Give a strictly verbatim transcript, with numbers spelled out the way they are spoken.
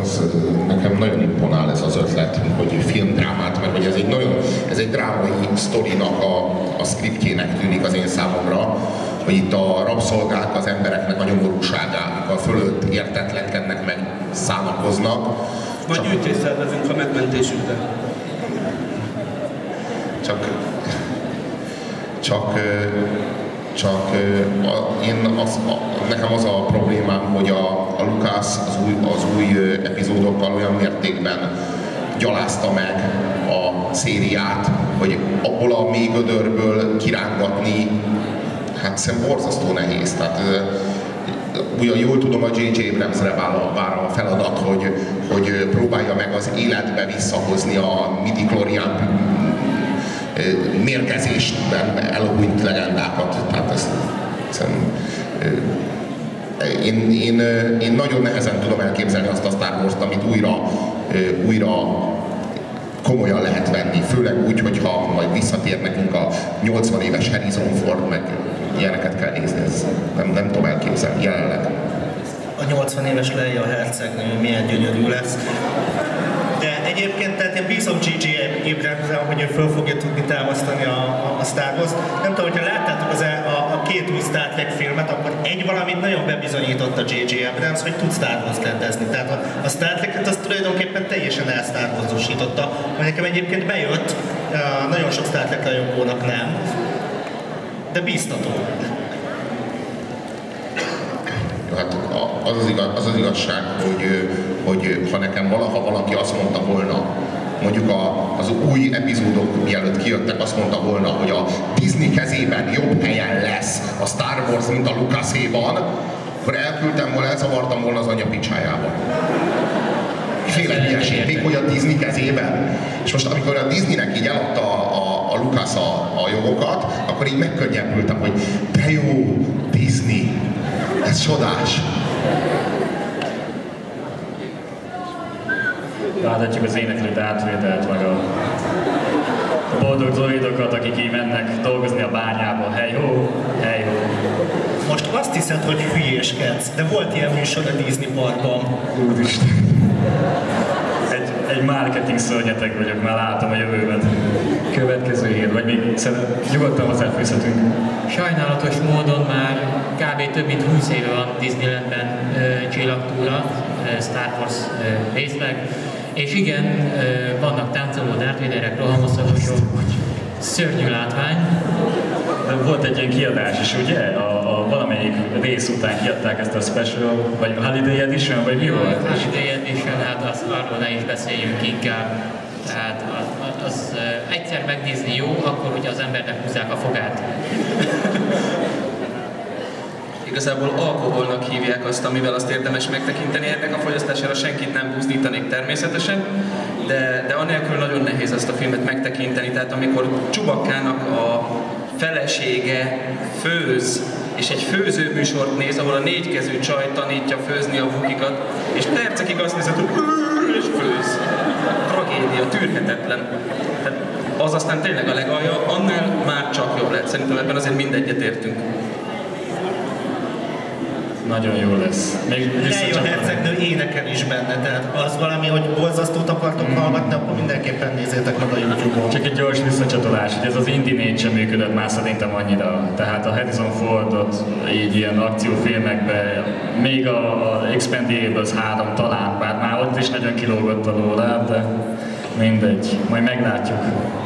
az, nekem nagyon imponál ez az ötlet, hogy filmdrámát, mert hogy ez egy nagyon, ez egy drámai sztorinak a, a szkriptjének tűnik az én számomra, hogy itt a rabszolgák az embereknek a nyomorúsága fölött értetlenkednek, meg szánakoznak. Vagy gyűjtést szervezünk a megmentésükre. Csak, csak, csak a, én az, a, nekem az a problémám, hogy a, a Lucas az új, az új epizódokkal olyan mértékben gyalázta meg a szériát, hogy abból a mély gödörből kirángatni, hát szerintem borzasztó nehéz. Tehát, ugyan jól tudom, a J J Abramsre vár a feladat, hogy, hogy próbálja meg az életbe visszahozni a midi-chlorian mérgezésben elhunyt legendákat. Tehát ezt, ezt én, én, én nagyon nehezen tudom elképzelni azt a Star Wars-t, amit újra, újra komolyan lehet venni, főleg úgy, hogyha majd visszatér nekünk a nyolcvan éves Harrison Ford, meg ilyeneket kell nézni, ez nem, nem tudom elképzelni jelenleg. A nyolcvan éves Leia hercegnő milyen gyönyörű lesz. De egyébként, tehát én bízom J J Abramsra, hogy ő föl fogja tudni támasztani a, a, a Star Wars-t. Nem tudom, hogyha láttátok az a, a két új Star Trek filmet, akkor egy valamit nagyon bebizonyított a J J Abrams, hogy tud Star Wars rendezni. Tehát a, a Star Trek-et az tulajdonképpen teljesen el-Star Wars-osította. Nekem egyébként bejött, nagyon sok Star Trek rajongónak nem, de bíztató. Hát az az, igaz, az az igazság, hogy, hogy ha nekem valaha valaki azt mondta volna, mondjuk a, az új epizódok mielőtt kijöttek, azt mondta volna, hogy a Disney kezében jobb helyen lesz a Star Wars, mint a Lucaséban, akkor elküldtem volna, elzavartam volna az anya picsájába. Féle hülyeség, még hogy a Disney kezében. És most amikor a Disneynek így eladta a, a, a Lucas a, a jogokat, akkor így megkönnyebbültem, hogy de jó, Disney, ez csodás. Láthatjuk az éneklő Darth Vadert, meg a, a boldog droidokat, akik így mennek dolgozni a bányába. Hey-ho, hey-ho. Most azt hiszed, hogy hülyéskedsz, de volt ilyen műsor a Disney parkban. Úristen. Egy, egy marketing szörnyeteg vagyok, már látom a jövőmet. Következő hír, vagy még szerintem nyugodtan hozzáfűzhetünk. Sajnálatos módon már kb. Több mint húsz éve van Disneylandben uh, csillagtúra, uh, Star Wars uh, részleg. És igen, uh, vannak táncoló Darth Vaderek, rohamoszorosok, szörnyű látvány. Volt egy ilyen kiadás is, ugye? A, a valamelyik rész után kiadták ezt a special, vagy a Holiday Edition, vagy mi volt? A Holiday Edition, hát az, arról ne is beszéljünk inkább. Tehát az, az, az egyszer megnézni jó, akkor, hogy az embernek húzzák a fogát. Igazából alkoholnak hívják azt, amivel azt érdemes megtekinteni. Ennek a fogyasztására senkit nem buzdítanék természetesen, de, de anélkül nagyon nehéz ezt a filmet megtekinteni. Tehát amikor Chewbacca-nak a felesége főz, és egy főzőműsort néz, ahol a négykezű csaj tanítja főzni a vukikat, és percekig azt nézed, hogy és főz. Tragédia, tűrhetetlen. Tehát az aztán tényleg a legalja, annál már csak jobb lehet. Szerintem ebben azért mindegyet értünk. Nagyon jó lesz. Még Leia hercegnő énekel is benne, tehát az valami, hogy borzasztót akartok mm. hallgatni, akkor mindenképpen nézzétek meg a YouTube-on. Csak egy gyors visszacsatolás, hogy ez az Indie sem működött már szerintem annyira. Tehát a Harrison Fordot így ilyen akciófilmekben, még a Expendables három talán, bár már ott is nagyon kilógott alóla, de mindegy, majd meglátjuk.